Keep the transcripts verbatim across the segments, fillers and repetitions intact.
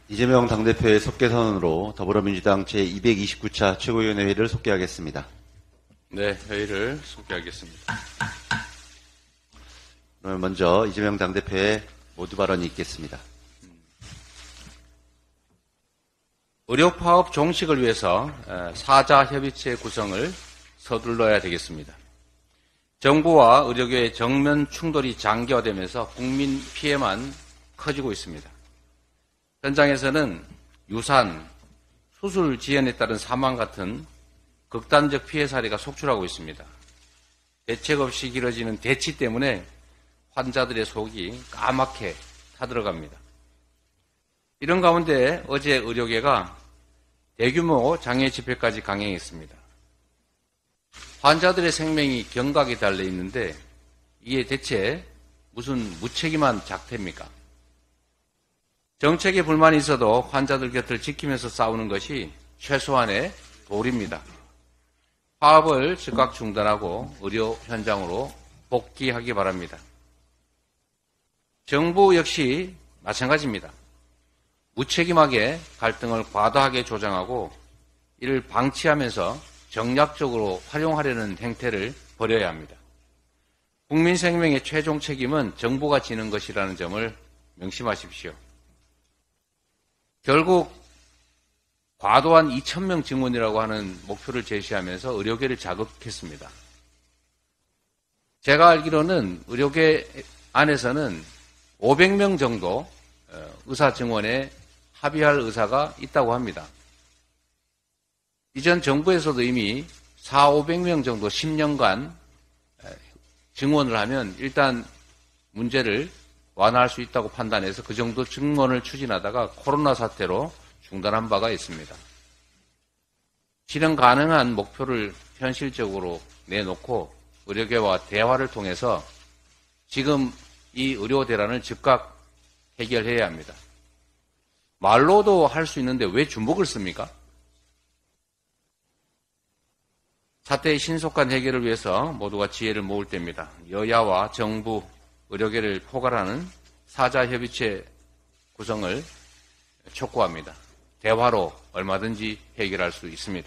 이재명 당대표의 속개선언으로 더불어민주당 제이백이십구 차 최고위원회 회의를 속개하겠습니다. 네, 회의를 속개하겠습니다. 그러면 먼저 이재명 당대표의 모두 발언이 있겠습니다. 의료파업 종식을 위해서 사자협의체 구성을 서둘러야 되겠습니다. 정부와 의료계의 정면 충돌이 장기화되면서 국민 피해만 커지고 있습니다. 현장에서는 유산, 수술 지연에 따른 사망 같은 극단적 피해 사례가 속출하고 있습니다. 대책 없이 길어지는 대치 때문에 환자들의 속이 까맣게 타들어갑니다. 이런 가운데 어제 의료계가 대규모 장애 집회까지 강행했습니다. 환자들의 생명이 경각에 달려 있는데 이게 대체 무슨 무책임한 작태입니까? 정책에 불만이 있어도 환자들 곁을 지키면서 싸우는 것이 최소한의 도리입니다. 파업을 즉각 중단하고 의료 현장으로 복귀하기 바랍니다. 정부 역시 마찬가지입니다. 무책임하게 갈등을 과도하게 조장하고 이를 방치하면서 정략적으로 활용하려는 행태를 버려야 합니다. 국민 생명의 최종 책임은 정부가 지는 것이라는 점을 명심하십시오. 결국 과도한 이천 명 증원이라고 하는 목표를 제시하면서 의료계를 자극했습니다. 제가 알기로는 의료계 안에서는 오백 명 정도 의사 증원에 합의할 의사가 있다고 합니다. 이전 정부에서도 이미 사오백 명 정도 십 년간 증원을 하면 일단 문제를 완화할 수 있다고 판단해서 그 정도 증원을 추진하다가 코로나 사태로 중단한 바가 있습니다. 실현 가능한 목표를 현실적으로 내놓고 의료계와 대화를 통해서 지금 이 의료 대란을 즉각 해결해야 합니다. 말로도 할 수 있는데 왜 주먹을 씁니까? 사태의 신속한 해결을 위해서 모두가 지혜를 모을 때입니다. 여야와 정부, 의료계를 포괄하는 사자협의체 구성을 촉구합니다. 대화로 얼마든지 해결할 수 있습니다.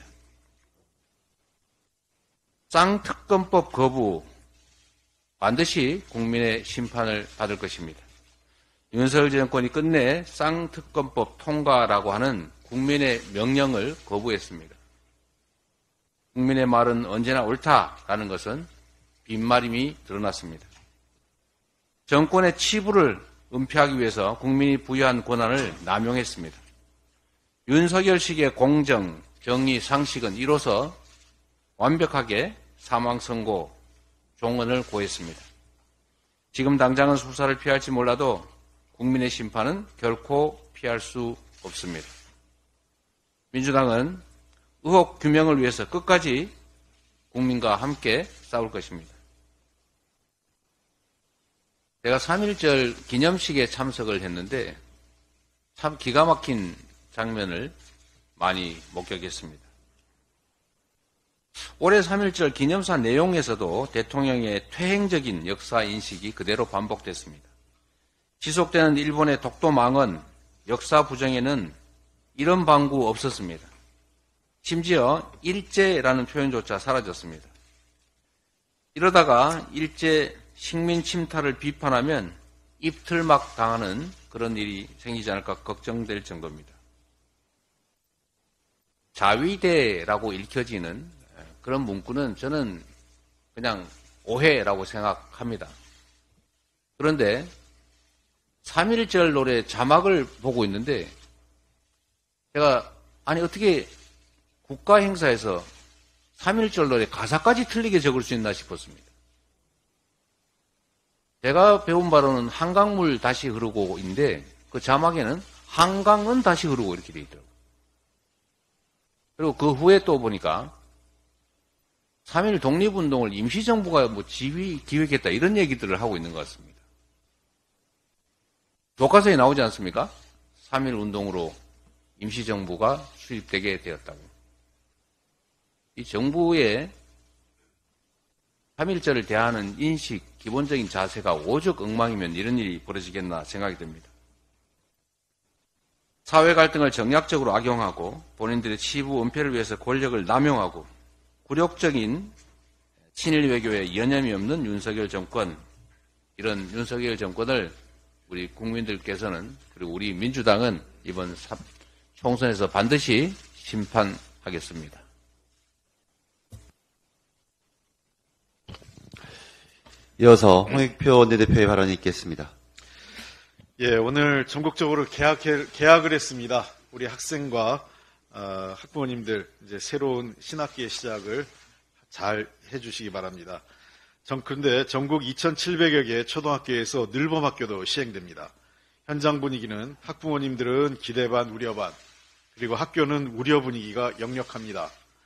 쌍특검법 거부 반드시 국민의 심판을 받을 것입니다. 윤석열 정권이 끝내 쌍특검법 통과라고 하는 국민의 명령을 거부했습니다. 국민의 말은 언제나 옳다라는 것은 빈말임이 드러났습니다. 정권의 치부를 은폐하기 위해서 국민이 부여한 권한을 남용했습니다. 윤석열식의 공정, 정의, 상식은 이로써 완벽하게 사망선고 종언을 고했습니다. 지금 당장은 수사를 피할지 몰라도 국민의 심판은 결코 피할 수 없습니다. 민주당은 의혹 규명을 위해서 끝까지 국민과 함께 싸울 것입니다. 제가 삼일절 기념식에 참석을 했는데 참 기가 막힌 장면을 많이 목격했습니다. 올해 삼일절 기념사 내용에서도 대통령의 퇴행적인 역사 인식이 그대로 반복됐습니다. 지속되는 일본의 독도망언, 역사 부정에는 이런 방구 없었습니다. 심지어 일제라는 표현조차 사라졌습니다. 이러다가 일제 식민 침탈을 비판하면 입틀막 당하는 그런 일이 생기지 않을까 걱정될 정도입니다. 자위대라고 읽혀지는 그런 문구는 저는 그냥 오해라고 생각합니다. 그런데 삼일절 노래 자막을 보고 있는데 제가 아니 어떻게 국가 행사에서 삼일절 노래 가사까지 틀리게 적을 수 있나 싶었습니다. 제가 배운 바로는 한강물 다시 흐르고인데 그 자막에는 한강은 다시 흐르고 이렇게 되어 있더라고요. 그리고 그 후에 또 보니까 삼일 독립운동을 임시정부가 뭐 지휘, 기획했다 이런 얘기들을 하고 있는 것 같습니다. 교과서에 나오지 않습니까? 삼일 운동으로 임시정부가 수립되게 되었다고. 이 정부의 삼일절을 대하는 인식, 기본적인 자세가 오죽 엉망이면 이런 일이 벌어지겠나 생각이 듭니다. 사회 갈등을 정략적으로 악용하고 본인들의 치부 은폐를 위해서 권력을 남용하고 굴욕적인 친일 외교에 여념이 없는 윤석열 정권, 이런 윤석열 정권을 우리 국민들께서는, 그리고 우리 민주당은 이번 총선에서 반드시 심판하겠습니다. 이어서 홍익표 원내대표의 발언이 있겠습니다. 예, 오늘 전국적으로 개학, 개학을 했습니다. 우리 학생과 어, 학부모님들 이제 새로운 신학기의 시작을 잘 해주시기 바랍니다. 전, 그런데 전국 이천칠백여 개 초등학교에서 늘봄학교도 시행됩니다. 현장 분위기는 학부모님들은 기대 반 우려 반, 그리고 학교는 우려 분위기가 역력합니다.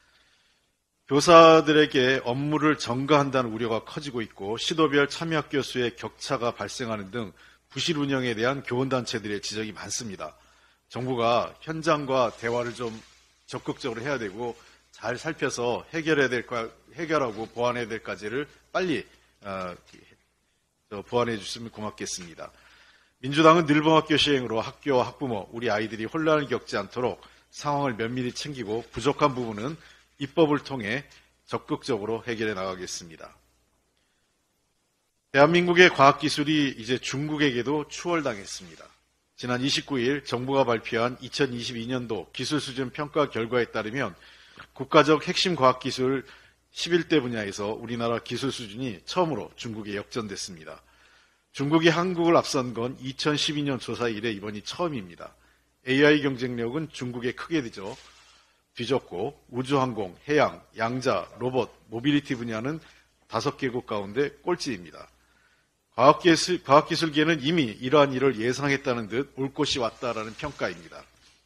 교사들에게 업무를 전가한다는 우려가 커지고 있고 시도별 참여학교 수의 격차가 발생하는 등 부실 운영에 대한 교원단체들의 지적이 많습니다. 정부가 현장과 대화를 좀 적극적으로 해야 되고 잘 살펴서 해결해야 될, 해결하고 보완해야 될 까지를 빨리 어, 보완해 주시면 고맙겠습니다. 민주당은 늘봄학교 시행으로 학교와 학부모, 우리 아이들이 혼란을 겪지 않도록 상황을 면밀히 챙기고 부족한 부분은 입법을 통해 적극적으로 해결해 나가겠습니다. 대한민국의 과학기술이 이제 중국에게도 추월당했습니다. 지난 이십구 일 정부가 발표한 이천이십이 년도 기술수준 평가 결과에 따르면 국가적 핵심 과학기술 십일 대 분야에서 우리나라 기술 수준이 처음으로 중국에 역전됐습니다. 중국이 한국을 앞선 건 이천십이 년 조사 이래 이번이 처음입니다. 에이아이 경쟁력은 중국에 크게 뒤져, 뒤졌고 우주항공, 해양, 양자, 로봇, 모빌리티 분야는 다섯 개국 가운데 꼴찌입니다. 과학기술, 과학기술계는 이미 이러한 일을 예상했다는 듯 올 것이 왔다라는 평가입니다.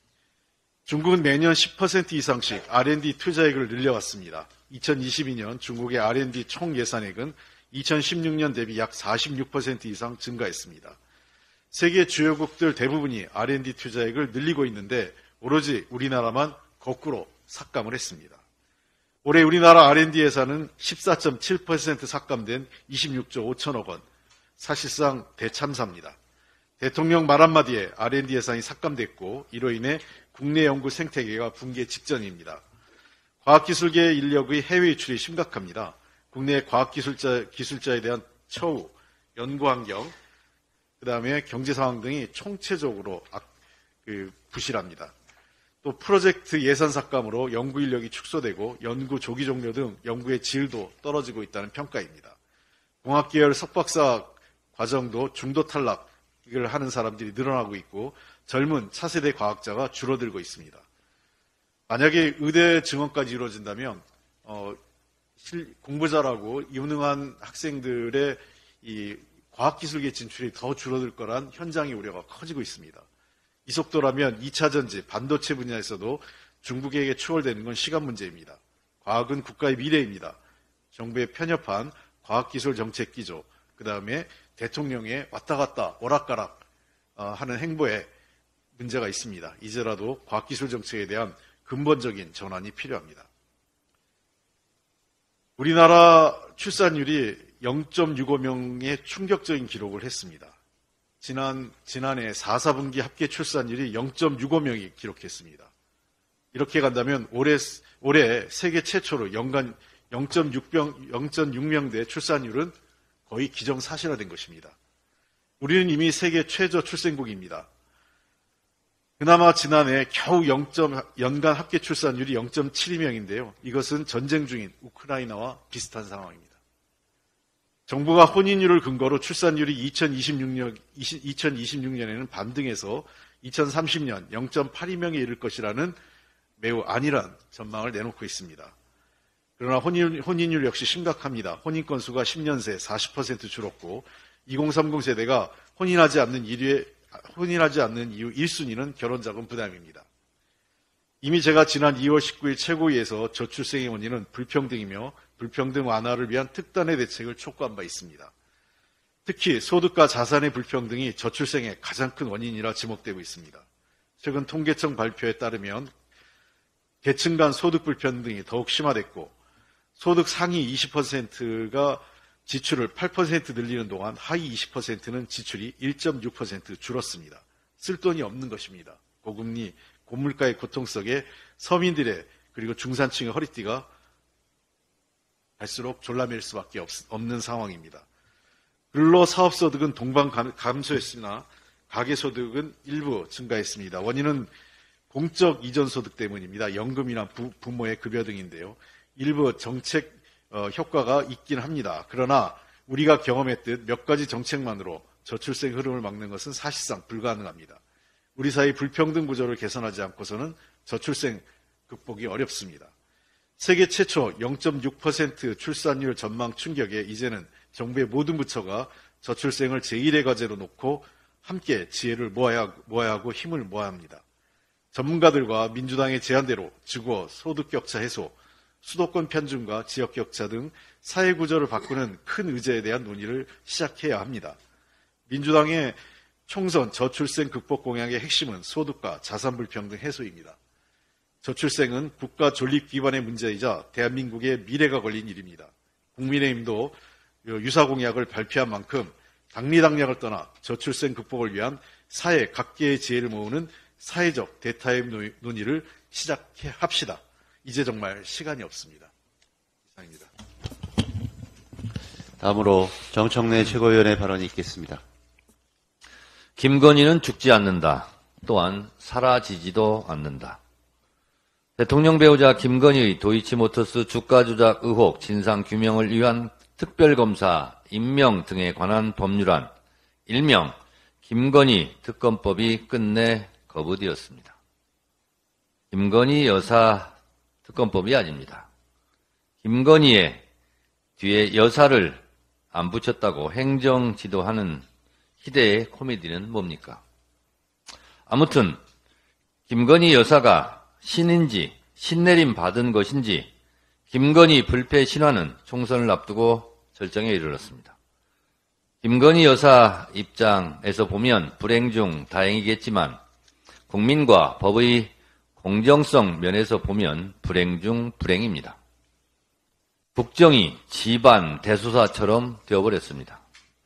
중국은 매년 십 퍼센트 이상씩 알앤디 투자액을 늘려왔습니다. 이천이십이 년 중국의 알앤디 총 예산액은 이천십육 년 대비 약 사십육 퍼센트 이상 증가했습니다. 세계 주요국들 대부분이 알앤디 투자액을 늘리고 있는데 오로지 우리나라만 거꾸로 삭감을 했습니다. 올해 우리나라 알앤디 예산은 십사 점 칠 퍼센트 삭감된 이십육조 오천억 원, 사실상 대참사입니다. 대통령 말 한마디에 알앤디 예산이 삭감됐고 이로 인해 국내 연구 생태계가 붕괴 직전입니다. 과학기술계의 인력의 해외 유출이 심각합니다. 국내 과학기술자, 기술자에 대한 처우, 연구환경, 그 다음에 경제상황 등이 총체적으로 악, 그, 부실합니다. 또 프로젝트 예산 삭감으로 연구 인력이 축소되고 연구 조기 종료 등 연구의 질도 떨어지고 있다는 평가입니다. 공학계열 석박사 과정도 중도 탈락을 하는 사람들이 늘어나고 있고 젊은 차세대 과학자가 줄어들고 있습니다. 만약에 의대 증원까지 이루어진다면 어, 실, 공부 잘하고 유능한 학생들의 이 과학기술계 진출이 더 줄어들 거란 현장의 우려가 커지고 있습니다. 이 속도라면 이 차 전지, 반도체 분야에서도 중국에게 추월되는 건 시간 문제입니다. 과학은 국가의 미래입니다. 정부의 편협한 과학기술 정책 기조, 그 다음에 대통령의 왔다 갔다 오락가락 하는 행보에 문제가 있습니다. 이제라도 과학기술 정책에 대한 근본적인 전환이 필요합니다. 우리나라 출산율이 영 점 육오 명의 충격적인 기록을 했습니다. 지난, 지난해 사, 사분기 합계 출산율이 영 점 육오 명이 기록했습니다. 이렇게 간다면 올해, 올해 세계 최초로 연간 영 점 육 명대 출산율은 거의 기정사실화된 것입니다. 우리는 이미 세계 최저 출생국입니다. 그나마 지난해 겨우 영 점, 연간 합계 출산율이 영 점 칠이 명인데요. 이것은 전쟁 중인 우크라이나와 비슷한 상황입니다. 정부가 혼인율을 근거로 출산율이 이천이십육 년, 이천이십육 년에는 반등해서 이천삼십 년 영 점 팔이 명에 이를 것이라는 매우 안일한 전망을 내놓고 있습니다. 그러나 혼인, 혼인율 역시 심각합니다. 혼인 건수가 십 년 새 사십 퍼센트 줄었고 이공삼공 세대가 혼인하지 않는 이유에, 혼인하지 않는 이유 일 순위는 결혼자금 부담입니다. 이미 제가 지난 이월 십구일 최고위에서 저출생의 원인은 불평등이며 불평등 완화를 위한 특단의 대책을 촉구한 바 있습니다. 특히 소득과 자산의 불평등이 저출생의 가장 큰 원인이라 지목되고 있습니다. 최근 통계청 발표에 따르면 계층 간 소득 불평등이 더욱 심화됐고 소득 상위 이십 퍼센트가 지출을 팔 퍼센트 늘리는 동안 하위 이십 퍼센트는 지출이 일 점 육 퍼센트 줄었습니다. 쓸 돈이 없는 것입니다. 고금리, 고물가의 고통 속에 서민들의 그리고 중산층의 허리띠가 갈수록 졸라맬 수밖에 없, 없는 상황입니다. 근로사업소득은 동반 감소했으나 가계소득은 일부 증가했습니다. 원인은 공적 이전소득 때문입니다. 연금이나 부, 부모의 급여 등인데요. 일부 정책 어, 효과가 있긴 합니다. 그러나 우리가 경험했듯 몇 가지 정책만으로 저출생 흐름을 막는 것은 사실상 불가능합니다. 우리 사회 불평등 구조를 개선하지 않고서는 저출생 극복이 어렵습니다. 세계 최초 영 점 육 퍼센트 출산율 전망 충격에 이제는 정부의 모든 부처가 저출생을 제일의 과제로 놓고 함께 지혜를 모아야, 모아야 하고 힘을 모아야 합니다. 전문가들과 민주당의 제안대로 주거, 소득격차 해소, 수도권 편중과 지역격차 등 사회구조를 바꾸는 큰 의제에 대한 논의를 시작해야 합니다. 민주당의 총선 저출생 극복 공약의 핵심은 소득과 자산불평등 해소입니다. 저출생은 국가 존립 기반의 문제이자 대한민국의 미래가 걸린 일입니다. 국민의힘도 유사공약을 발표한 만큼 당리당략을 떠나 저출생 극복을 위한 사회 각계의 지혜를 모으는 사회적 대타협 논의를 시작합시다. 이제 정말 시간이 없습니다. 이상입니다. 다음으로 정청래 최고위원의 발언이 있겠습니다. 김건희는 죽지 않는다. 또한 사라지지도 않는다. 대통령 배우자 김건희의 도이치모터스 주가 조작 의혹 진상 규명을 위한 특별검사 임명 등에 관한 법률안, 일명 김건희 특검법이 끝내 거부되었습니다. 김건희 여사 특검법이 아닙니다. 김건희의 뒤에 여사를 안 붙였다고 행정 지도하는 희대의 코미디는 뭡니까? 아무튼 김건희 여사가 신인지 신내림 받은 것인지 김건희 불패 신화는 총선을 앞두고 절정에 이르렀습니다. 김건희 여사 입장에서 보면 불행 중 다행이겠지만 국민과 법의 공정성 면에서 보면 불행 중 불행입니다. 국정이 집안 대소사처럼 되어버렸습니다.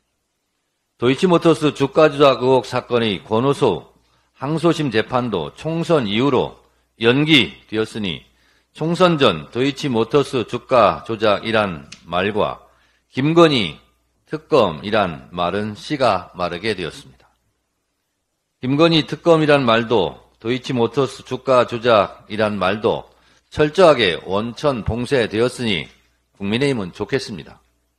도이치모터스 주가 조작 의혹 사건의 권오수 항소심 재판도 총선 이후로 연기되었으니 총선 전 도이치모터스 주가 조작이란 말과 김건희 특검이란 말은 씨가 마르게 되었습니다. 김건희 특검이란 말도 도이치모터스 주가 조작이란 말도 철저하게 원천 봉쇄되었으니 국민의힘은 좋겠습니다.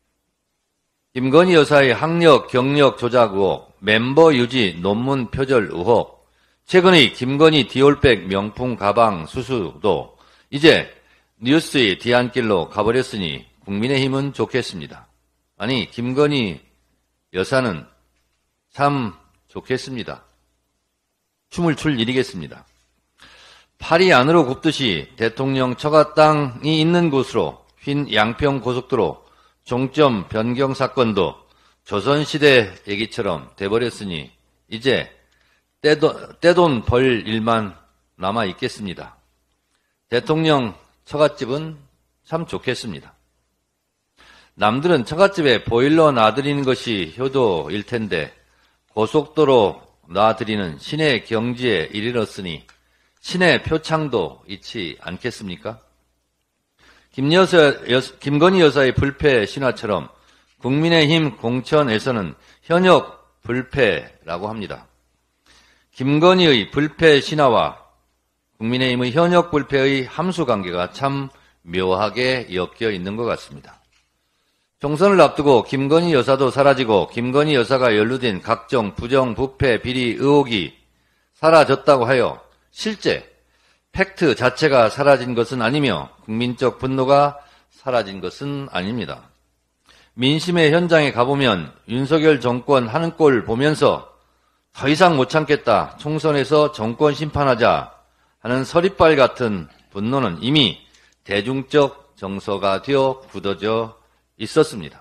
김건희 여사의 학력, 경력 조작 의혹, 멤버 유지 논문 표절 의혹, 최근의 김건희 디올백 명품 가방 수수도 이제 뉴스의 뒤안길로 가버렸으니 국민의힘은 좋겠습니다. 아니, 김건희 여사는 참 좋겠습니다. 춤을 출 일이겠습니다. 팔이 안으로 굽듯이 대통령 처가 땅이 있는 곳으로 휜 양평 고속도로 종점 변경 사건도 조선시대 얘기처럼 돼버렸으니 이제 떼돈, 떼돈 벌 일만 남아 있겠습니다. 대통령 처갓집은 참 좋겠습니다. 남들은 처갓집에 보일러 놔드리는 것이 효도일 텐데 고속도로 놔드리는 신의 경지에 이르렀으니 신의 표창도 잊지 않겠습니까? 김여사, 여, 김건희 여사의 불패 신화처럼 국민의힘 공천에서는 현역 불패라고 합니다. 김건희의 불패 신화와 국민의힘의 현역 불패의 함수관계가 참 묘하게 엮여 있는 것 같습니다. 총선을 앞두고 김건희 여사도 사라지고 김건희 여사가 연루된 각종 부정, 부패, 비리 의혹이 사라졌다고 하여 실제 팩트 자체가 사라진 것은 아니며 국민적 분노가 사라진 것은 아닙니다. 민심의 현장에 가보면 윤석열 정권 하는 꼴 보면서 더 이상 못 참겠다, 총선에서 정권 심판하자 하는 서리빨 같은 분노는 이미 대중적 정서가 되어 굳어져 있었습니다.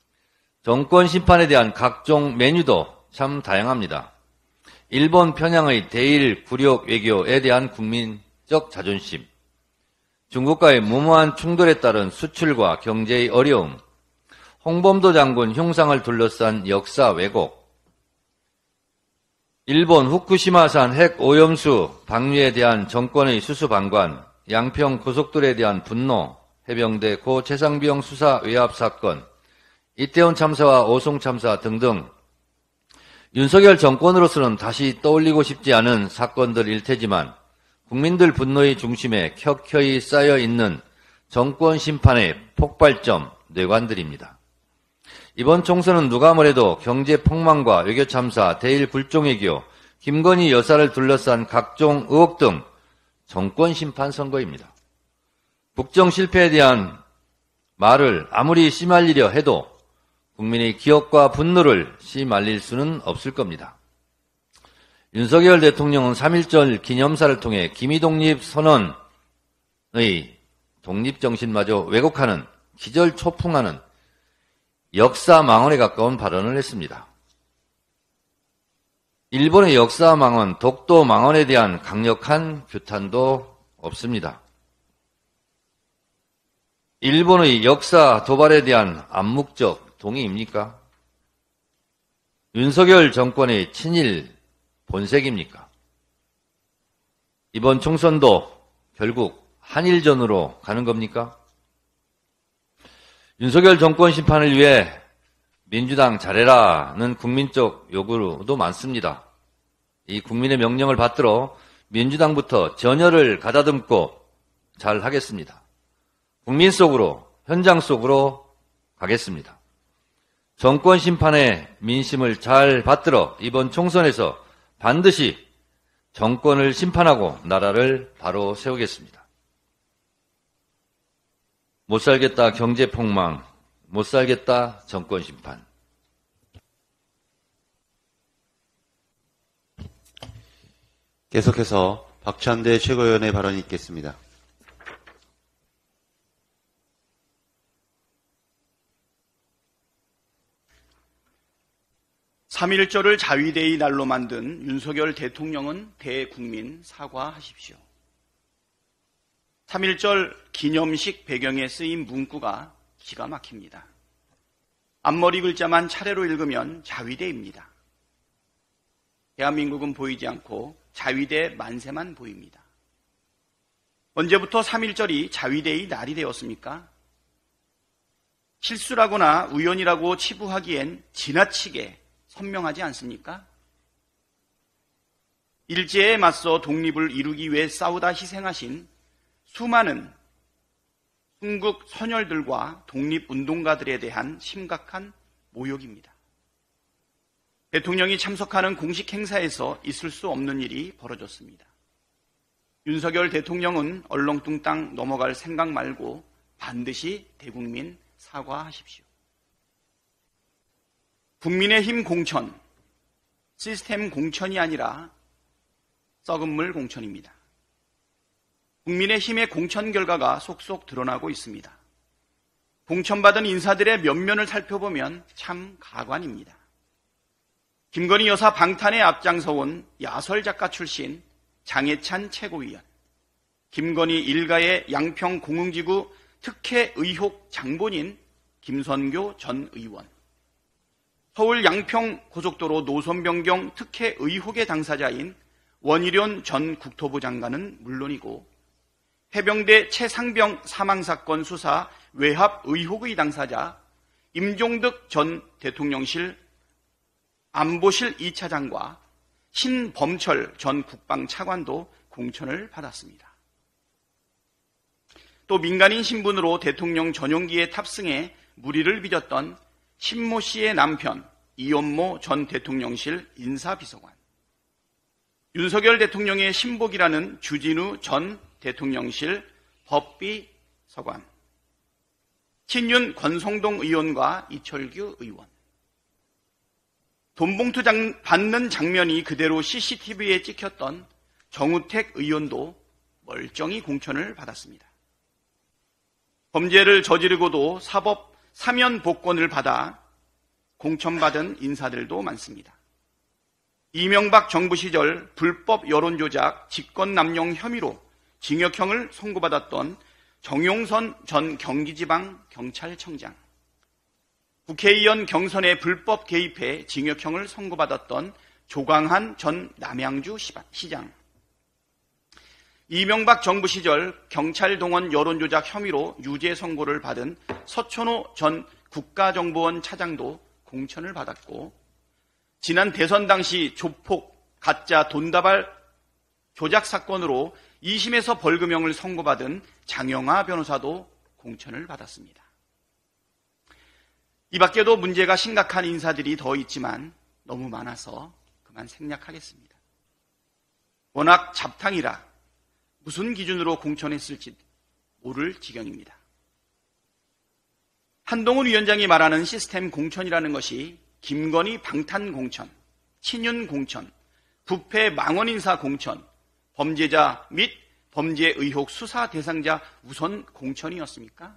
정권 심판에 대한 각종 메뉴도 참 다양합니다. 일본 편향의 대일 굴욕 외교에 대한 국민적 자존심, 중국과의 무모한 충돌에 따른 수출과 경제의 어려움, 홍범도 장군 흉상을 둘러싼 역사 왜곡, 일본 후쿠시마산 핵 오염수 방류에 대한 정권의 수수방관, 양평 고속도로에 대한 분노, 해병대 고 최상병 수사 외압 사건, 이태원 참사와 오송 참사 등등 윤석열 정권으로서는 다시 떠올리고 싶지 않은 사건들일 테지만 국민들 분노의 중심에 켜켜이 쌓여있는 정권 심판의 폭발점 뇌관들입니다. 이번 총선은 누가 뭐래도 경제 폭망과 외교 참사, 대일 불종외교, 김건희 여사를 둘러싼 각종 의혹 등 정권 심판 선거입니다. 국정 실패에 대한 말을 아무리 씨말리려 해도 국민의 기억과 분노를 씨말릴 수는 없을 겁니다. 윤석열 대통령은 삼일절 기념사를 통해 기미독립 선언의 독립정신마저 왜곡하는, 기절초풍하는 역사망언에 가까운 발언을 했습니다. 일본의 역사망언, 독도망언에 대한 강력한 규탄도 없습니다. 일본의 역사 도발에 대한 암묵적 동의입니까? 윤석열 정권의 친일 본색입니까? 이번 총선도 결국 한일전으로 가는 겁니까? 윤석열 정권 심판을 위해 민주당 잘해라는 국민적 요구도 많습니다. 이 국민의 명령을 받들어 민주당부터 전열을 가다듬고 잘 하겠습니다. 국민 속으로, 현장 속으로 가겠습니다. 정권 심판의 민심을 잘 받들어 이번 총선에서 반드시 정권을 심판하고 나라를 바로 세우겠습니다. 못 살겠다 경제 폭망, 못 살겠다 정권 심판. 계속해서 박찬대 최고위원의 발언이 있겠습니다. 삼일절을 자위대의 날로 만든 윤석열 대통령은 대국민 사과하십시오. 삼일절 기념식 배경에 쓰인 문구가 기가 막힙니다. 앞머리 글자만 차례로 읽으면 자위대입니다. 대한민국은 보이지 않고 자위대 만세만 보입니다. 언제부터 삼일절이 자위대의 날이 되었습니까? 실수라거나 우연이라고 치부하기엔 지나치게 선명하지 않습니까? 일제에 맞서 독립을 이루기 위해 싸우다 희생하신 수많은 순국 선열들과 독립운동가들에 대한 심각한 모욕입니다. 대통령이 참석하는 공식 행사에서 있을 수 없는 일이 벌어졌습니다. 윤석열 대통령은 얼렁뚱땅 넘어갈 생각 말고 반드시 대국민 사과하십시오. 국민의힘 공천, 시스템 공천이 아니라 썩은 물 공천입니다. 국민의힘의 공천 결과가 속속 드러나고 있습니다. 공천받은 인사들의 면면을 살펴보면 참 가관입니다. 김건희 여사 방탄에 앞장서온 야설작가 출신 장해찬 최고위원, 김건희 일가의 양평 공흥지구 특혜 의혹 장본인 김선교 전 의원, 서울 양평 고속도로 노선 변경 특혜 의혹의 당사자인 원희룡 전 국토부 장관은 물론이고 해병대 최상병 사망사건 수사 외압 의혹의 당사자 임종득 전 대통령실 안보실 이 차장과 신범철 전 국방차관도 공천을 받았습니다. 또 민간인 신분으로 대통령 전용기에 탑승해 무리를 빚었던 신모 씨의 남편 이원모 전 대통령실 인사비서관, 윤석열 대통령의 신복이라는 주진우 전 대통령실 법비서관, 친윤 권성동 의원과 이철규 의원, 돈봉투 장, 받는 장면이 그대로 씨씨티비에 찍혔던 정우택 의원도 멀쩡히 공천을 받았습니다. 범죄를 저지르고도 사법 사면 복권을 받아 공천받은 인사들도 많습니다. 이명박 정부 시절 불법 여론조작, 직권남용 혐의로 징역형을 선고받았던 정용선 전 경기지방경찰청장, 국회의원 경선에 불법 개입해 징역형을 선고받았던 조광한 전 남양주 시장, 이명박 정부 시절 경찰 동원 여론조작 혐의로 유죄 선고를 받은 서천호 전 국가정보원 차장도 공천을 받았고, 지난 대선 당시 조폭 가짜 돈다발 조작 사건으로 이 심에서 벌금형을 선고받은 장영하 변호사도 공천을 받았습니다. 이 밖에도 문제가 심각한 인사들이 더 있지만 너무 많아서 그만 생략하겠습니다. 워낙 잡탕이라 무슨 기준으로 공천했을지 모를 지경입니다. 한동훈 위원장이 말하는 시스템 공천이라는 것이 김건희 방탄 공천, 친윤 공천, 부패 망원 인사 공천, 범죄자 및 범죄 의혹 수사 대상자 우선 공천이었습니까?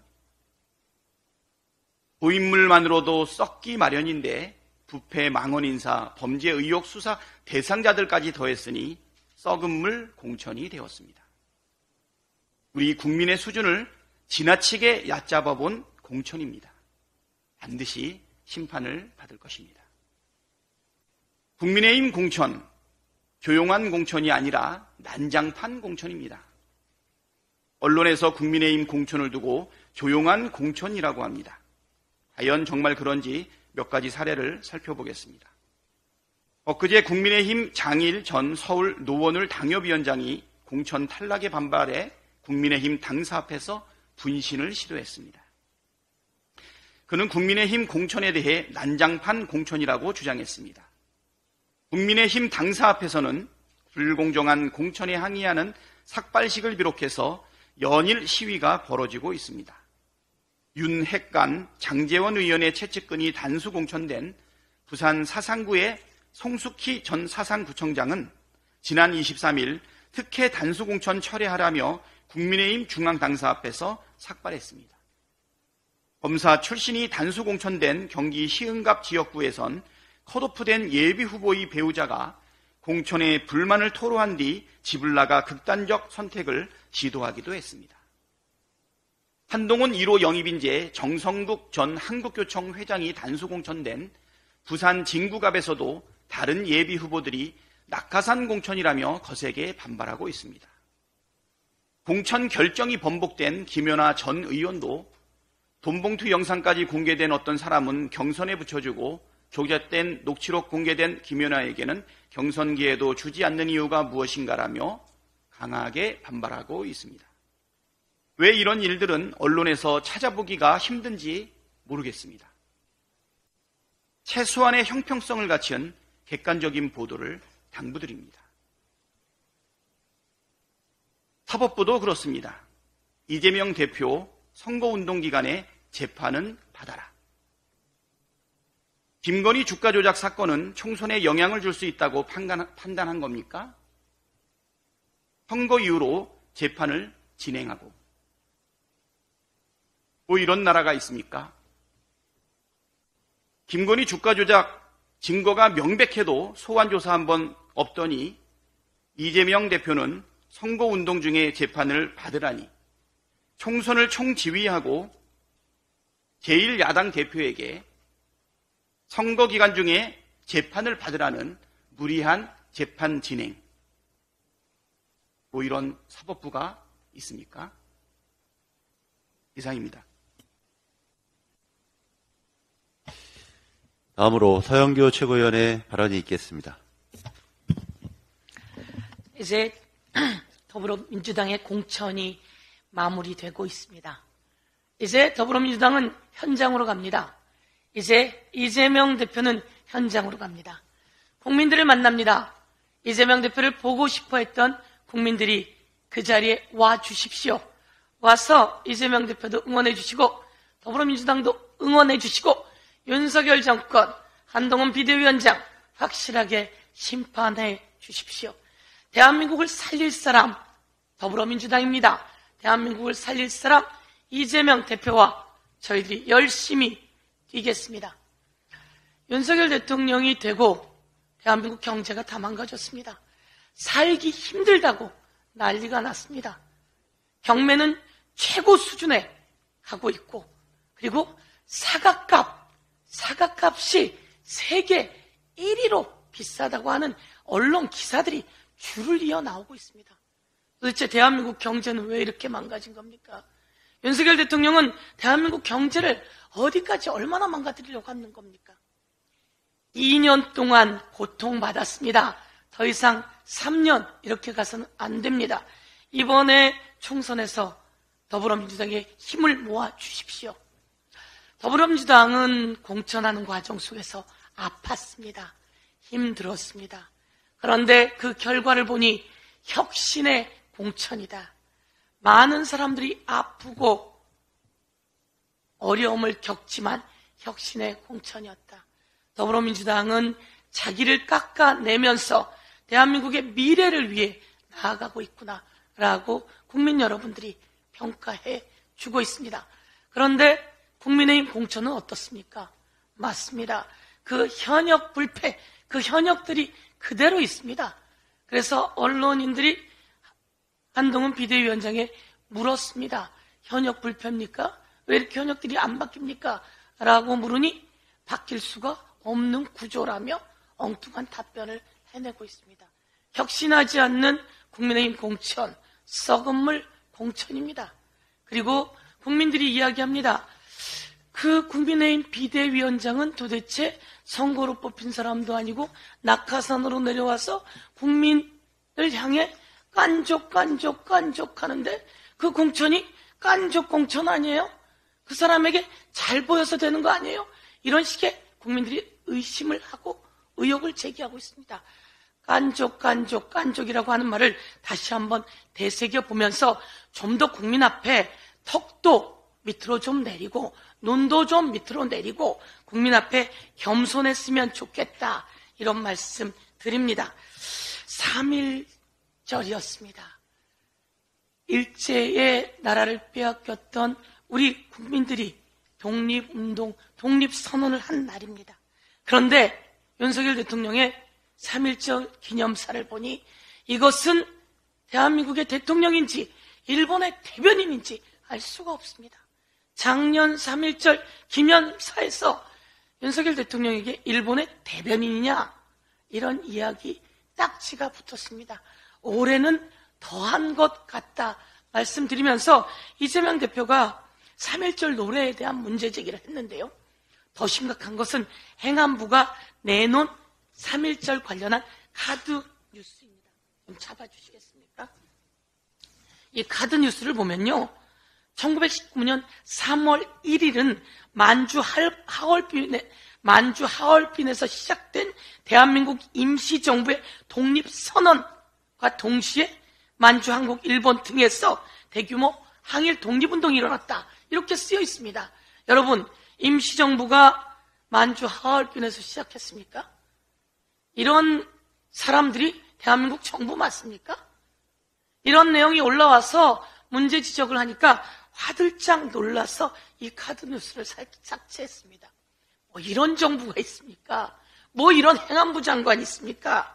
고인물만으로도 썩기 마련인데 부패 망원 인사, 범죄 의혹 수사 대상자들까지 더했으니 썩은 물 공천이 되었습니다. 우리 국민의 수준을 지나치게 얕잡아 본 공천입니다. 반드시 심판을 받을 것입니다. 국민의힘 공천, 조용한 공천이 아니라 난장판 공천입니다. 언론에서 국민의힘 공천을 두고 조용한 공천이라고 합니다. 과연 정말 그런지 몇 가지 사례를 살펴보겠습니다. 엊그제 국민의힘 장일 전 서울 노원을 당협위원장이 공천 탈락에 반발해 국민의힘 당사 앞에서 분신을 시도했습니다. 그는 국민의힘 공천에 대해 난장판 공천이라고 주장했습니다. 국민의힘 당사 앞에서는 불공정한 공천에 항의하는 삭발식을 비롯해서 연일 시위가 벌어지고 있습니다. 윤핵관 장제원 의원의 채측근이 단수 공천된 부산 사상구의 송숙희 전 사상구청장은 지난 이십삼 일 특혜 단수 공천 철회하라며 국민의힘 중앙당사 앞에서 삭발했습니다. 검사 출신이 단수 공천된 경기 시흥갑 지역구에선 컷오프된 예비 후보의 배우자가 공천에 불만을 토로한 뒤 집을 나가 극단적 선택을 시도하기도 했습니다. 한동훈 일 호 영입인재 정성국 전 한국교청 회장이 단수 공천된 부산 진구갑에서도 다른 예비 후보들이 낙하산 공천이라며 거세게 반발하고 있습니다. 공천 결정이 번복된 김연아 전 의원도 돈봉투 영상까지 공개된 어떤 사람은 경선에 붙여주고 조작된 녹취록 공개된 김연아에게는 경선 기회도 주지 않는 이유가 무엇인가라며 강하게 반발하고 있습니다. 왜 이런 일들은 언론에서 찾아보기가 힘든지 모르겠습니다. 최소한의 형평성을 갖춘 객관적인 보도를 당부드립니다. 사법부도 그렇습니다. 이재명 대표 선거운동 기간에 재판은 받아라. 김건희 주가 조작 사건은 총선에 영향을 줄 수 있다고 판단한 겁니까? 선거 이후로 재판을 진행하고 뭐 이런 나라가 있습니까? 김건희 주가 조작 증거가 명백해도 소환조사 한번 없더니 이재명 대표는 선거운동 중에 재판을 받으라니 총선을 총지휘하고 제일 야당 대표에게 선거 기간 중에 재판을 받으라는 무리한 재판 진행, 뭐 이런 사법부가 있습니까? 이상입니다. 다음으로 서영교 최고위원의 발언이 있겠습니다. 이제 더불어민주당의 공천이 마무리되고 있습니다. 이제 더불어민주당은 현장으로 갑니다. 이제 이재명 대표는 현장으로 갑니다. 국민들을 만납니다. 이재명 대표를 보고 싶어 했던 국민들이 그 자리에 와 주십시오. 와서 이재명 대표도 응원해 주시고 더불어민주당도 응원해 주시고 윤석열 정권, 한동훈 비대위원장 확실하게 심판해 주십시오. 대한민국을 살릴 사람 더불어민주당입니다. 대한민국을 살릴 사람 이재명 대표와 저희들이 열심히 뛰겠습니다. 윤석열 대통령이 되고 대한민국 경제가 다 망가졌습니다. 살기 힘들다고 난리가 났습니다. 경매는 최고 수준에 가고 있고 그리고 사과값, 사과값이 세계 일 위로 비싸다고 하는 언론 기사들이 줄을 이어 나오고 있습니다. 도대체 대한민국 경제는 왜 이렇게 망가진 겁니까? 윤석열 대통령은 대한민국 경제를 어디까지 얼마나 망가뜨리려고 하는 겁니까? 이 년 동안 고통받았습니다. 더 이상 삼 년 이렇게 가서는 안 됩니다. 이번에 총선에서 더불어민주당에 힘을 모아 주십시오. 더불어민주당은 공천하는 과정 속에서 아팠습니다. 힘들었습니다. 그런데 그 결과를 보니 혁신의 공천이다. 많은 사람들이 아프고 어려움을 겪지만 혁신의 공천이었다. 더불어민주당은 자기를 깎아내면서 대한민국의 미래를 위해 나아가고 있구나라고 국민 여러분들이 평가해 주고 있습니다. 그런데 국민의힘 공천은 어떻습니까? 맞습니다. 그 현역 불패, 그 현역들이 그대로 있습니다. 그래서 언론인들이 한동훈 비대위원장에 물었습니다. 현역 불패입니까? 왜 이렇게 현역들이 안 바뀝니까? 라고 물으니 바뀔 수가 없는 구조라며 엉뚱한 답변을 해내고 있습니다. 혁신하지 않는 국민의힘 공천, 썩은 물 공천입니다. 그리고 국민들이 이야기합니다. 그 국민의힘 비대위원장은 도대체 선거로 뽑힌 사람도 아니고 낙하산으로 내려와서 국민을 향해 깐족 깐족 깐족 하는데 그 공천이 깐족 공천 아니에요? 그 사람에게 잘 보여서 되는 거 아니에요? 이런 식의 국민들이 의심을 하고 의혹을 제기하고 있습니다. 깐족 깐족 깐족이라고 하는 말을 다시 한번 되새겨 보면서 좀 더 국민 앞에 턱도 밑으로 좀 내리고 눈도 좀 밑으로 내리고 국민 앞에 겸손했으면 좋겠다. 이런 말씀 드립니다. 삼일절이었습니다. 일제의 나라를 빼앗겼던 우리 국민들이 독립운동, 독립선언을 한 날입니다. 그런데 윤석열 대통령의 삼일절 기념사를 보니 이것은 대한민국의 대통령인지 일본의 대변인인지 알 수가 없습니다. 작년 삼일절 기념사에서 윤석열 대통령에게 일본의 대변인이냐 이런 이야기 딱지가 붙었습니다. 올해는 더한 것 같다 말씀드리면서 이재명 대표가 삼일절 노래에 대한 문제 제기를 했는데요. 더 심각한 것은 행안부가 내놓은 삼일절 관련한 카드 뉴스입니다. 좀 잡아주시겠습니까? 이 카드 뉴스를 보면요. 천구백십구년 삼월 일일은 만주 하얼빈에, 만주 하얼빈에서 시작된 대한민국 임시정부의 독립선언과 동시에 만주, 한국, 일본 등에서 대규모 항일 독립운동이 일어났다. 이렇게 쓰여 있습니다. 여러분, 임시정부가 만주 하얼빈에서 시작했습니까? 이런 사람들이 대한민국 정부 맞습니까? 이런 내용이 올라와서 문제 지적을 하니까 화들짝 놀라서 이 카드 뉴스를 삭제했습니다. 뭐 이런 정부가 있습니까? 뭐 이런 행안부 장관이 있습니까?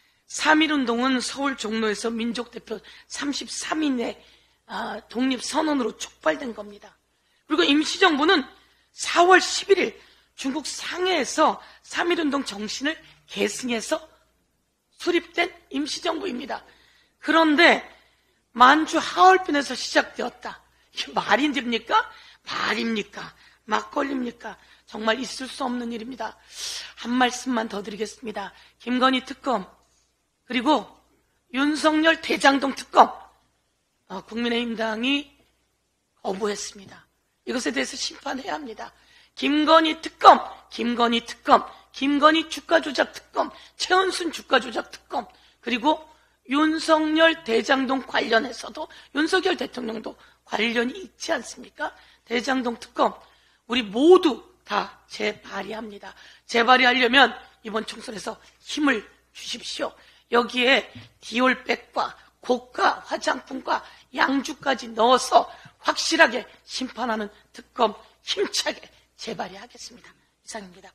삼일운동은 서울 종로에서 민족대표 삼십삼인의 독립선언으로 촉발된 겁니다. 그리고 임시정부는 사월 십일일 중국 상해에서 삼일운동 정신을 계승해서 수립된 임시정부입니다. 그런데 만주 하얼빈에서 시작되었다. 이게 말이 됩니까? 말입니까? 막걸리입니까? 정말 있을 수 없는 일입니다. 한 말씀만 더 드리겠습니다. 김건희 특검 그리고 윤석열 대장동 특검 어, 국민의힘당이 거부했습니다. 이것에 대해서 심판해야 합니다. 김건희 특검, 김건희 특검, 김건희 주가조작 특검, 최은순 주가조작 특검 그리고 윤석열 대장동 관련해서도 윤석열 대통령도 관련이 있지 않습니까? 대장동 특검 우리 모두 다 재발의합니다. 재발의하려면 이번 총선에서 힘을 주십시오. 여기에 디올백과 고가 화장품과 양주까지 넣어서 확실하게 심판하는 특검 힘차게 재발의하겠습니다. 이상입니다.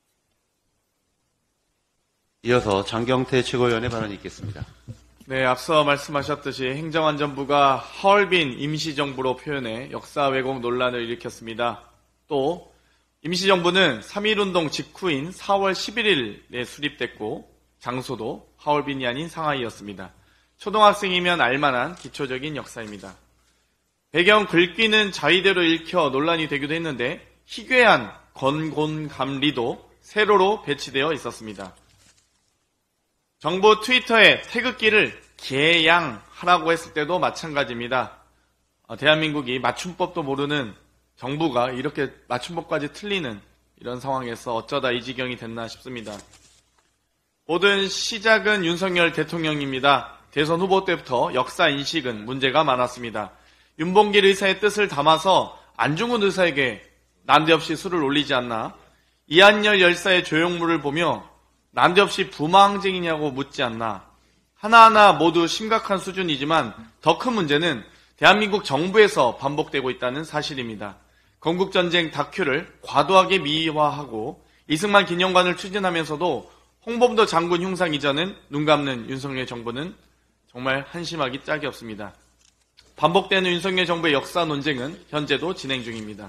이어서 장경태 최고위원의 발언이 있겠습니다. 네, 앞서 말씀하셨듯이 행정안전부가 하얼빈 임시정부로 표현해 역사 왜곡 논란을 일으켰습니다. 또 임시정부는 삼일운동 직후인 사월 십일일에 수립됐고 장소도 하얼빈이 아닌 상하이였습니다. 초등학생이면 알만한 기초적인 역사입니다. 배경 글귀는 자위대로 읽혀 논란이 되기도 했는데 희괴한 건곤감리도 세로로 배치되어 있었습니다. 정부 트위터에 태극기를 개양하라고 했을 때도 마찬가지입니다. 대한민국이 맞춤법도 모르는 정부가 이렇게 맞춤법까지 틀리는 이런 상황에서 어쩌다 이 지경이 됐나 싶습니다. 모든 시작은 윤석열 대통령입니다. 대선 후보 때부터 역사 인식은 문제가 많았습니다. 윤봉길 의사의 뜻을 담아서 안중근 의사에게 난데없이 술을 올리지 않나, 이한열 열사의 조형물을 보며 난데없이 부마항쟁이냐고 묻지 않나, 하나하나 모두 심각한 수준이지만 더 큰 문제는 대한민국 정부에서 반복되고 있다는 사실입니다. 건국전쟁 다큐를 과도하게 미화하고 이승만 기념관을 추진하면서도 홍범도 장군 흉상 이전은 눈 감는 윤석열 정부는 정말 한심하기 짝이 없습니다. 반복되는 윤석열 정부의 역사 논쟁은 현재도 진행 중입니다.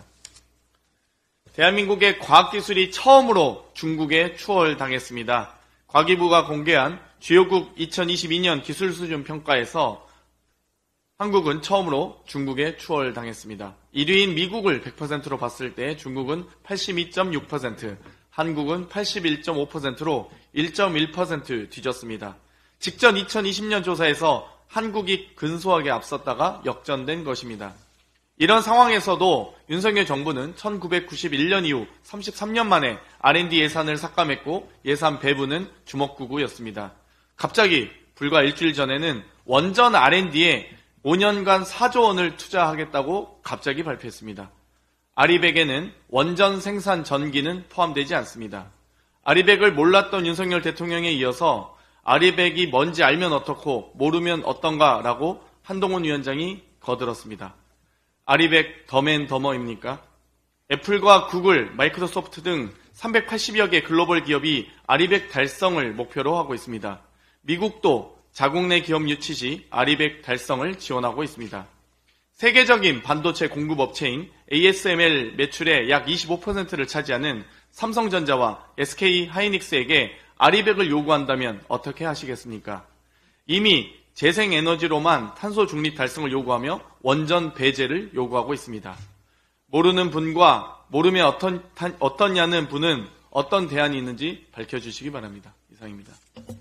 대한민국의 과학기술이 처음으로 중국에 추월당했습니다. 과기부가 공개한 주요국 이천이십이 년 기술수준 평가에서 한국은 처음으로 중국에 추월당했습니다. 일 위인 미국을 백 퍼센트로 봤을 때 중국은 팔십이 점 육 퍼센트, 한국은 팔십일 점 오 퍼센트로 일 점 일 퍼센트 뒤졌습니다. 직전 이천이십 년 조사에서 한국이 근소하게 앞섰다가 역전된 것입니다. 이런 상황에서도 윤석열 정부는 천구백구십일 년 이후 삼십삼 년 만에 알 앤 디 예산을 삭감했고 예산 배분은 주먹구구였습니다. 갑자기 불과 일주일 전에는 원전 알 앤 디에 오 년간 사조 원을 투자하겠다고 갑자기 발표했습니다. 아리백에는 원전 생산 전기는 포함되지 않습니다. 아리백을 몰랐던 윤석열 대통령에 이어서 아리백이 뭔지 알면 어떻고 모르면 어떤가라고 한동훈 위원장이 거들었습니다. 아리백 더맨더머입니까? 애플과 구글, 마이크로소프트 등 삼백팔십여 개 글로벌 기업이 아리백 달성을 목표로 하고 있습니다. 미국도 자국 내 기업 유치 시 아리백 달성을 지원하고 있습니다. 세계적인 반도체 공급업체인 에이 에스 엠 엘 매출의 약 이십오 퍼센트를 차지하는 삼성전자와 에스 케이 하이닉스에게 아리백을 요구한다면 어떻게 하시겠습니까? 이미 재생에너지로만 탄소 중립 달성을 요구하며 원전 배제를 요구하고 있습니다. 모르는 분과 모르면 어떤, 어떠냐는 분은 어떤 대안이 있는지 밝혀주시기 바랍니다. 이상입니다.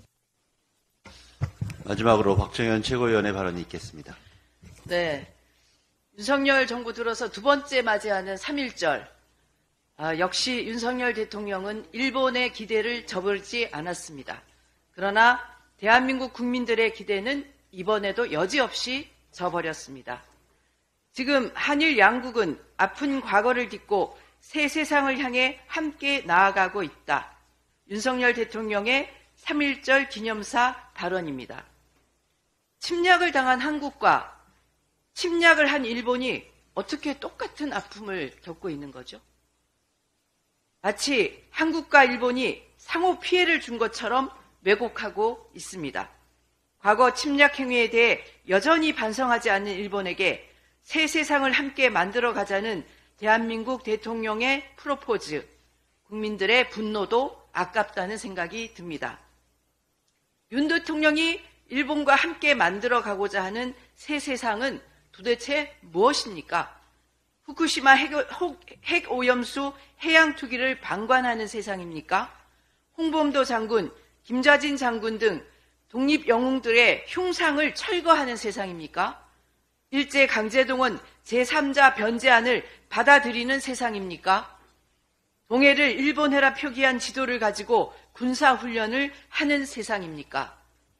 마지막으로 박정현 최고위원의 발언이 있겠습니다. 네. 윤석열 정부 들어서 두 번째 맞이하는 삼일절. 아, 역시 윤석열 대통령은 일본의 기대를 저버리지 않았습니다. 그러나 대한민국 국민들의 기대는 이번에도 여지없이 저버렸습니다. 지금 한일 양국은 아픈 과거를 딛고 새 세상을 향해 함께 나아가고 있다. 윤석열 대통령의 삼일절 기념사 발언입니다. 침략을 당한 한국과 침략을 한 일본이 어떻게 똑같은 아픔을 겪고 있는 거죠? 마치 한국과 일본이 상호 피해를 준 것처럼 왜곡하고 있습니다. 과거 침략 행위에 대해 여전히 반성하지 않는 일본에게 새 세상을 함께 만들어가자는 대한민국 대통령의 프로포즈, 국민들의 분노도 아깝다는 생각이 듭니다. 윤 대통령이 일본과 함께 만들어가고자 하는 새 세상은 도대체 무엇입니까? 후쿠시마 핵, 핵 오염수 해양 투기를 방관하는 세상입니까? 홍범도 장군, 김좌진 장군 등 독립 영웅들의 흉상을 철거하는 세상입니까? 일제 강제동원 제삼자 변제안을 받아들이는 세상입니까? 동해를 일본해라 표기한 지도를 가지고 군사훈련을 하는 세상입니까?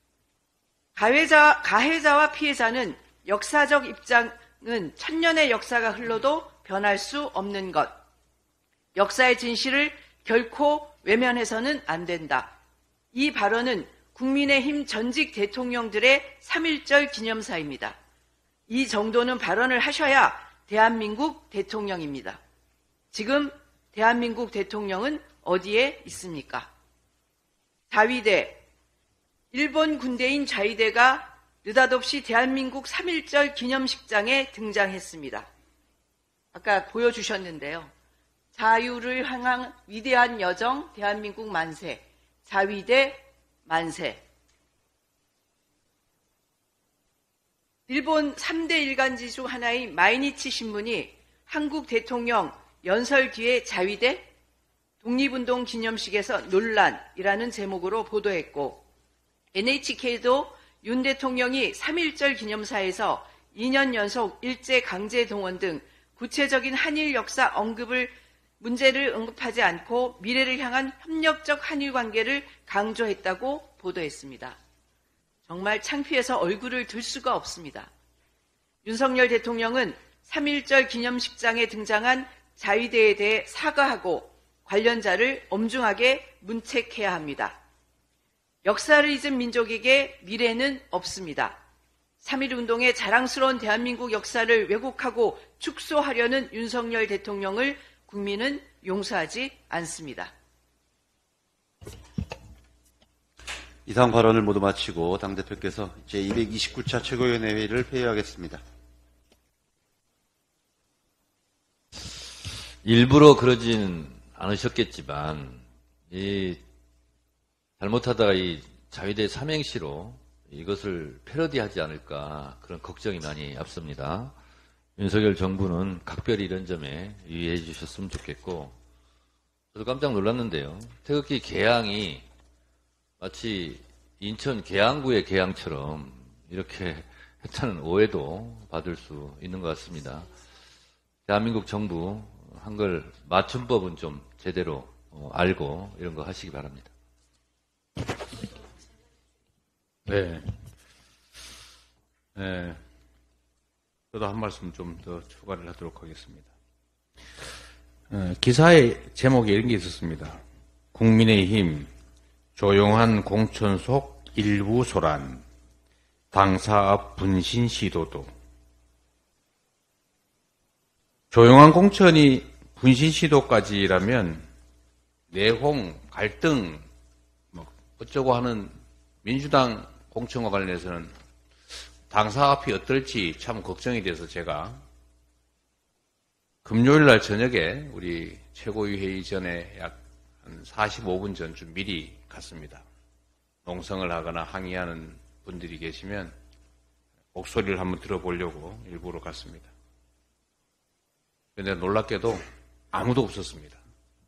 가해자, 가해자와 피해자는 역사적 입장은 천년의 역사가 흘러도 변할 수 없는 것. 역사의 진실을 결코 외면해서는 안 된다. 이 발언은 국민의힘 전직 대통령들의 삼일절 기념사입니다. 이 정도는 발언을 하셔야 대한민국 대통령입니다. 지금 대한민국 대통령은 어디에 있습니까? 자위대, 일본 군대인 자위대가 느닷없이 대한민국 삼일절 기념식장에 등장했습니다. 아까 보여주셨는데요. 자유를 향한 위대한 여정, 대한민국 만세, 자위대 만세. 일본 삼 대 일간지 중 하나인 마이니치 신문이 한국 대통령 연설 뒤에 자위대 독립운동 기념식에서 논란이라는 제목으로 보도했고, 엔에이치케이도 윤 대통령이 삼일절 기념사에서 이 년 연속 일제 강제 동원 등 구체적인 한일 역사 언급을 문제를 언급하지 않고 미래를 향한 협력적 한일 관계를 강조했다고 보도했습니다. 정말 창피해서 얼굴을 들 수가 없습니다. 윤석열 대통령은 삼일절 기념식장에 등장한 자위대에 대해 사과하고 관련자를 엄중하게 문책해야 합니다. 역사를 잊은 민족에게 미래는 없습니다. 삼일운동의 자랑스러운 대한민국 역사를 왜곡하고 축소하려는 윤석열 대통령을 국민은 용서하지 않습니다. 이상 발언을 모두 마치고 당대표께서 제이백이십구 차 최고위원회 회의를 폐회하겠습니다. 일부러 그러진 않으셨겠지만, 이, 잘못하다가 이 자위대 삼행시로 이것을 패러디하지 않을까 그런 걱정이 많이 앞섭니다. 윤석열 정부는 각별히 이런 점에 유의해 주셨으면 좋겠고, 저도 깜짝 놀랐는데요. 태극기 개항이 마치 인천 계양구의 개항처럼 이렇게 했다는 오해도 받을 수 있는 것 같습니다. 대한민국 정부 한글 맞춤법은 좀 제대로 알고 이런 거 하시기 바랍니다. 네. 네. 저도 한 말씀 좀 더 추가를 하도록 하겠습니다. 어, 기사의 제목에 이런 게 있었습니다. 국민의힘 조용한 공천 속 일부 소란, 당사 앞 분신 시도도. 조용한 공천이 분신 시도까지라면 내홍, 갈등, 뭐 어쩌고 하는 민주당 공천과 관련해서는 당사 앞이 어떨지 참 걱정이 돼서 제가 금요일 날 저녁에 우리 최고위 회의 전에 약 한 사십오 분 전쯤 미리 갔습니다. 농성을 하거나 항의하는 분들이 계시면 목소리를 한번 들어보려고 일부러 갔습니다. 그런데 놀랍게도 아무도 없었습니다.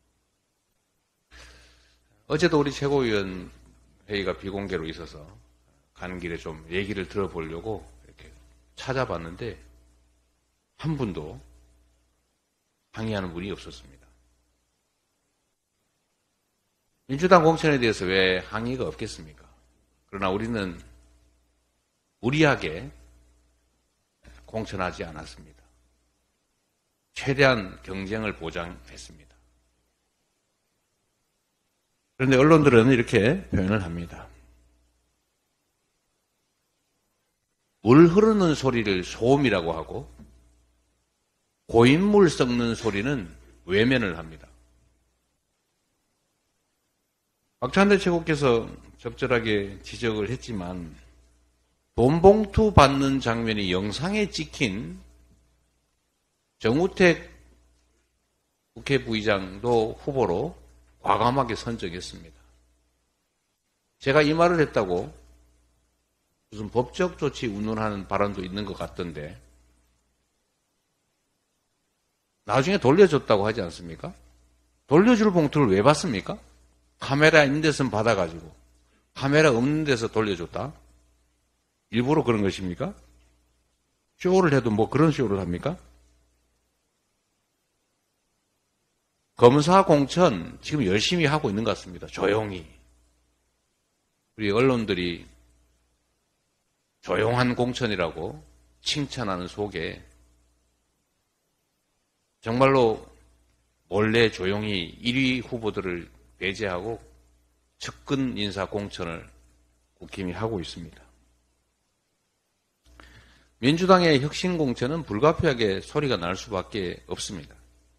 어제도 우리 최고위원 회의가 비공개로 있어서 가는 길에 좀 얘기를 들어보려고 이렇게 찾아봤는데 한 분도 항의하는 분이 없었습니다. 민주당 공천에 대해서 왜 항의가 없겠습니까? 그러나 우리는 무리하게 공천하지 않았습니다. 최대한 경쟁을 보장했습니다. 그런데 언론들은 이렇게 표현을 합니다. 물 흐르는 소리를 소음이라고 하고 고인물 썩는 소리는 외면을 합니다. 박찬대 최고께서 적절하게 지적을 했지만 돈 봉투 받는 장면이 영상에 찍힌 정우택 국회 부의장도 후보로 과감하게 선정했습니다. 제가 이 말을 했다고 무슨 법적 조치 운운하는 발언도 있는 것 같던데 나중에 돌려줬다고 하지 않습니까? 돌려줄 봉투를 왜 받습니까? 카메라 있는 데서는 받아가지고 카메라 없는 데서 돌려줬다? 일부러 그런 것입니까? 쇼를 해도 뭐 그런 쇼를 합니까? 검사 공천 지금 열심히 하고 있는 것 같습니다. 조용히. 우리 언론들이 조용한 공천이라고 칭찬하는 속에 정말로 몰래 조용히 일 위 후보들을 배제하고 측근 인사 공천을 국힘이 하고 있습니다. 민주당의 혁신 공천은 불가피하게 소리가 날 수밖에 없습니다.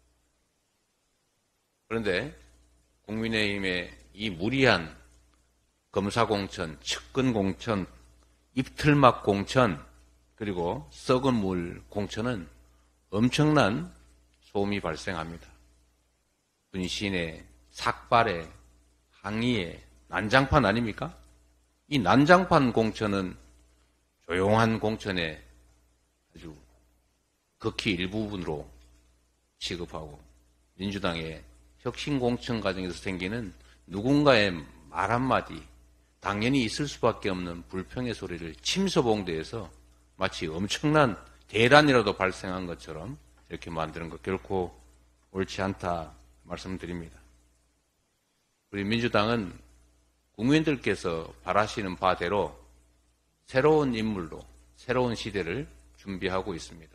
그런데 국민의힘의 이 무리한 검사 공천, 측근 공천, 입틀막 공천, 그리고 썩은 물 공천은 엄청난 소음이 발생합니다. 분신에, 삭발에, 항의에, 난장판 아닙니까? 이 난장판 공천은 조용한 공천의 아주 극히 일부분으로 취급하고, 민주당의 혁신 공천 과정에서 생기는 누군가의 말 한마디, 당연히 있을 수밖에 없는 불평의 소리를 침소봉대해서 마치 엄청난 대란이라도 발생한 것처럼 이렇게 만드는 것 결코 옳지 않다 말씀드립니다. 우리 민주당은 국민들께서 바라시는 바대로 새로운 인물로 새로운 시대를 준비하고 있습니다.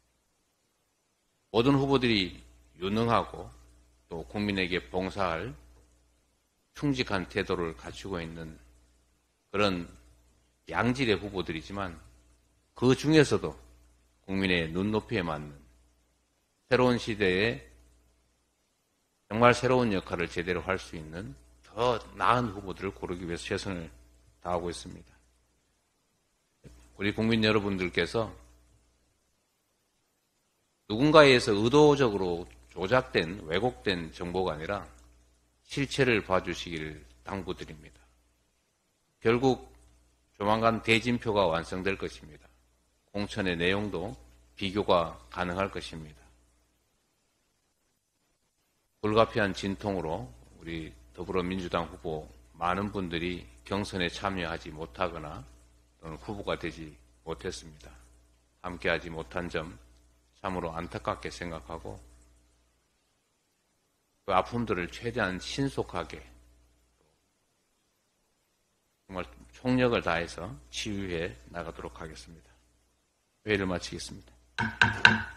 모든 후보들이 유능하고 또 국민에게 봉사할 충직한 태도를 갖추고 있는 그런 양질의 후보들이지만 그 중에서도 국민의 눈높이에 맞는 새로운 시대에 정말 새로운 역할을 제대로 할 수 있는 더 나은 후보들을 고르기 위해서 최선을 다하고 있습니다. 우리 국민 여러분들께서 누군가에 의해서 의도적으로 조작된, 왜곡된 정보가 아니라 실체를 봐주시기를 당부드립니다. 결국 조만간 대진표가 완성될 것입니다. 공천의 내용도 비교가 가능할 것입니다. 불가피한 진통으로 우리 더불어민주당 후보 많은 분들이 경선에 참여하지 못하거나 또는 후보가 되지 못했습니다. 함께하지 못한 점 참으로 안타깝게 생각하고 그 아픔들을 최대한 신속하게 정말 총력을 다해서 치유해 나가도록 하겠습니다. 회의를 마치겠습니다.